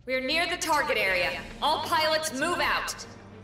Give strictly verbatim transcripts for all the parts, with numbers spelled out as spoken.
We're near the target area. All pilots move out.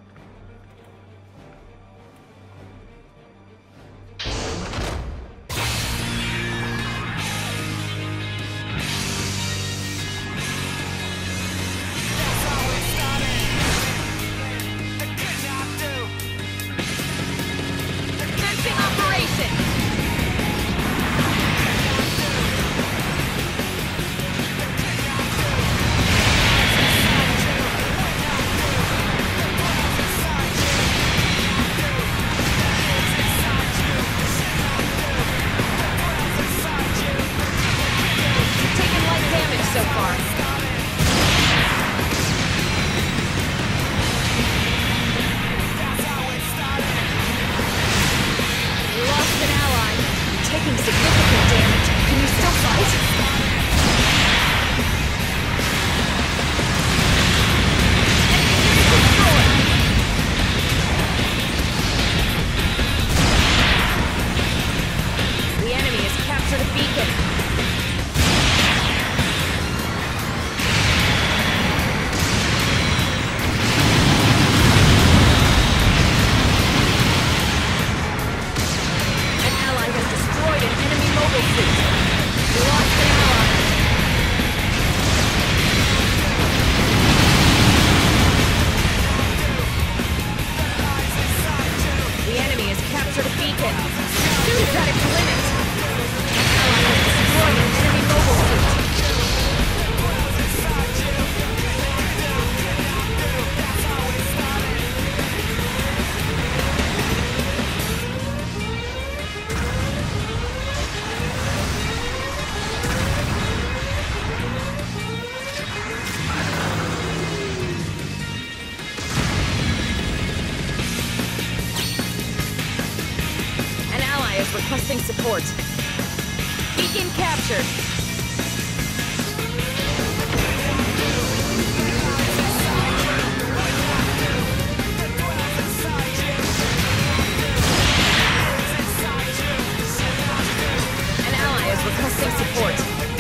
Requesting support. Beacon captured. An ally is requesting support.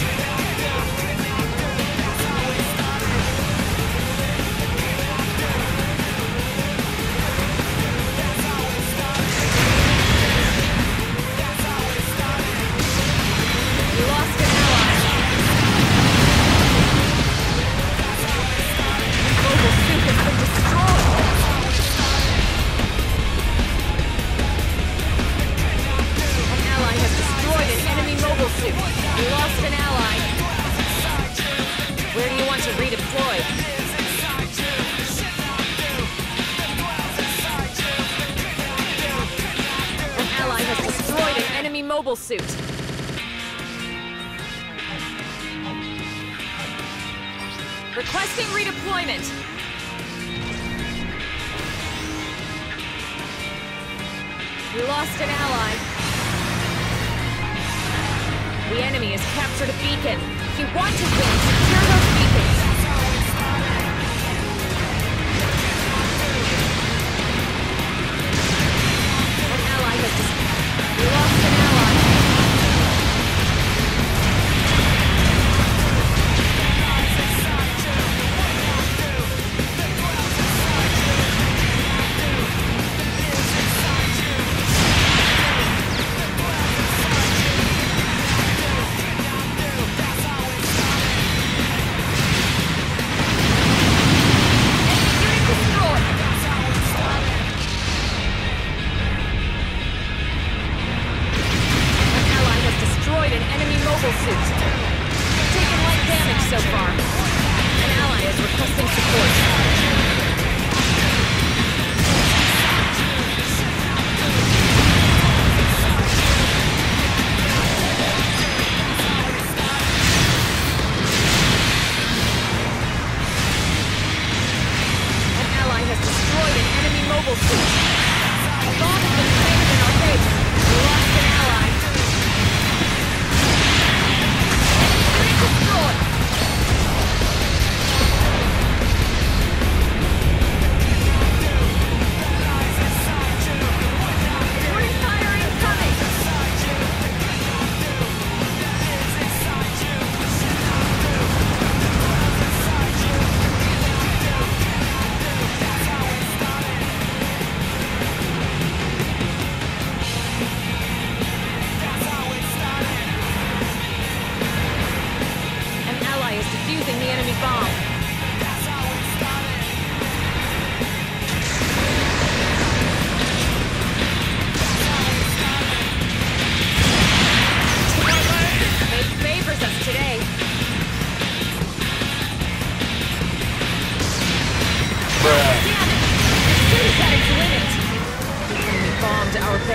Mobile suit. Requesting redeployment. We lost an ally. The enemy has captured a beacon. If you want to win, secure those beacons. An ally has dis- We lost an ally.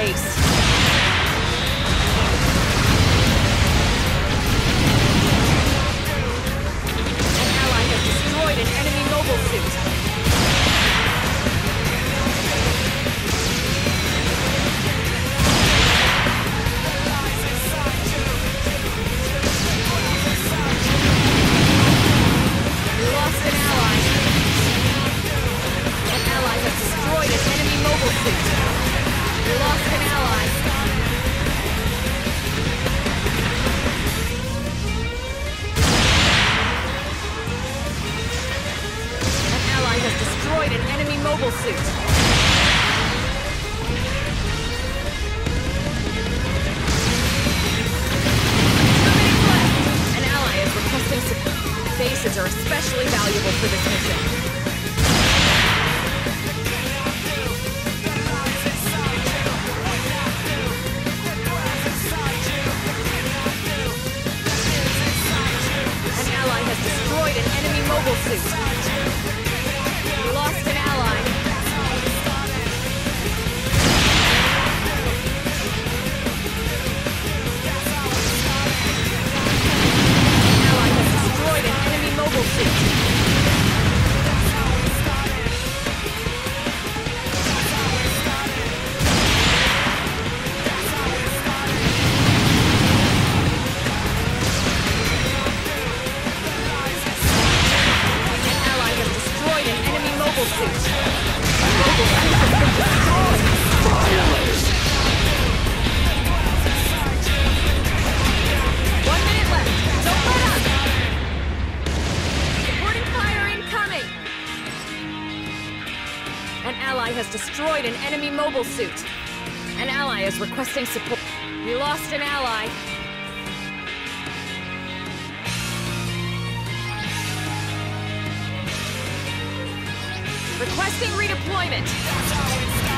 base. An ally has destroyed an enemy mobile suit. We lost an ally. An ally has destroyed an enemy mobile suit. We lost an ally. An ally has destroyed an enemy mobile suit. Two minutes left. An ally is requesting support. Bases are especially valuable for this mission. Destroyed an enemy mobile suit. We lost an ally. An ally has destroyed an enemy mobile suit. Mobile suit. Mobile suit has been destroyed. One minute left. Don't let up. Supporting fire incoming. An ally has destroyed an enemy mobile suit. An ally is requesting support. We lost an ally. Requesting redeployment.